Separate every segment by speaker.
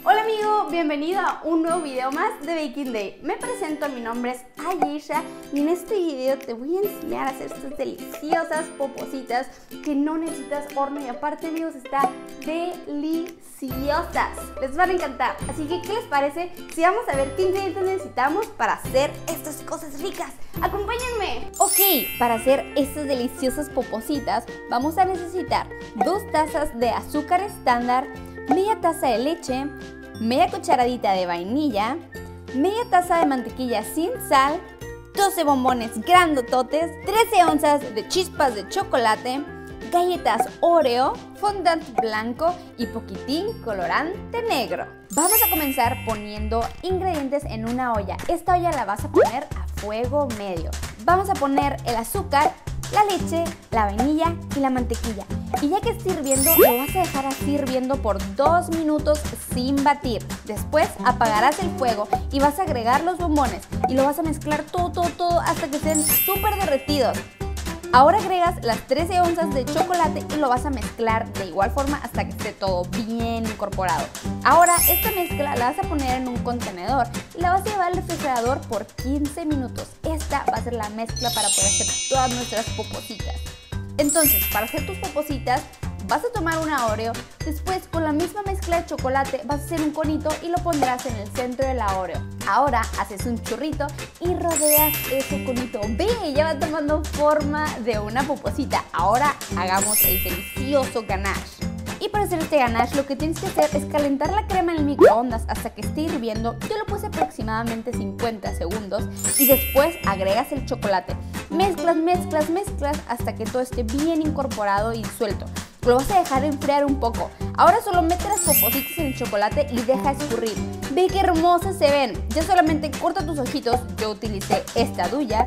Speaker 1: Hola amigo, bienvenido a un nuevo video más de Baking Day. Me presento, mi nombre es Ayesha y en este video te voy a enseñar a hacer estas deliciosas popositas que no necesitas horno y aparte amigos están deliciosas. Les van a encantar, así que ¿qué les parece si vamos a ver qué ingredientes necesitamos para hacer estas cosas ricas? ¡Acompáñenme! Ok, para hacer estas deliciosas popositas vamos a necesitar 2 tazas de azúcar estándar, media taza de leche, media cucharadita de vainilla, media taza de mantequilla sin sal, 12 bombones grandototes, 13 onzas de chispas de chocolate, galletas Oreo, fondant blanco y poquitín colorante negro. Vamos a comenzar poniendo ingredientes en una olla. Esta olla la vas a poner a fuego medio. Vamos a poner el azúcar, la leche, la vainilla y la mantequilla. Y ya que esté hirviendo, lo vas a dejar así hirviendo por 2 minutos sin batir. Después apagarás el fuego y vas a agregar los bombones y lo vas a mezclar todo hasta que estén súper derretidos. Ahora agregas las 13 onzas de chocolate y lo vas a mezclar de igual forma hasta que esté todo bien incorporado. Ahora esta mezcla la vas a poner en un contenedor y la vas a llevar al refrigerador por 15 minutos. Esta va a ser la mezcla para poder hacer todas nuestras popositas. Entonces, para hacer tus popositas, vas a tomar una Oreo, después con la misma mezcla de chocolate vas a hacer un conito y lo pondrás en el centro de la Oreo. Ahora haces un churrito y rodeas ese conito. ¡Ve! Ya va tomando forma de una poposita. Ahora hagamos el delicioso ganache. Y para hacer este ganache lo que tienes que hacer es calentar la crema en el microondas hasta que esté hirviendo. Yo lo puse aproximadamente 50 segundos y después agregas el chocolate. Mezclas hasta que todo esté bien incorporado y disuelto. Lo vas a dejar enfriar un poco. Ahora solo mete las popositas en el chocolate y deja escurrir. Ve qué hermosas se ven. Ya solamente corta tus ojitos. Yo utilicé esta duya.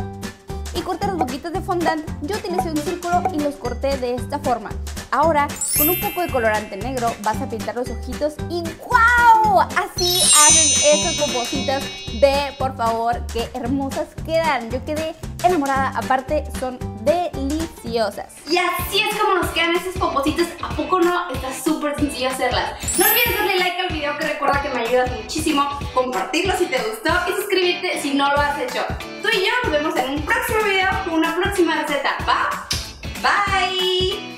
Speaker 1: Y corta los boquitos de fondant. Yo utilicé un círculo y los corté de esta forma. Ahora, con un poco de colorante negro, vas a pintar los ojitos y ¡wow! Así haces estas popositas. Ve, por favor, qué hermosas quedan. Yo quedé enamorada. Aparte, son deliciosas. Y así es como nos quedan estas popositas. ¿A poco no? Está súper sencillo hacerlas. No olvides darle like al video, que recuerda que me ayudas muchísimo. Compartirlo si te gustó y suscribirte si no lo has hecho. Tú y yo nos vemos en un próximo video con una próxima receta. ¿Va? Bye.